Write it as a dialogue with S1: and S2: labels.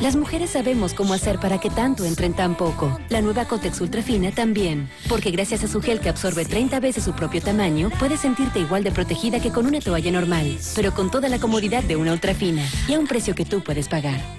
S1: Las mujeres sabemos cómo hacer para que tanto entren tan poco. La nueva Kotex Ultrafina también. Porque gracias a su gel que absorbe 30 veces su propio tamaño, puedes sentirte igual de protegida que con una toalla normal. Pero con toda la comodidad de una ultrafina. Y a un precio que tú puedes pagar.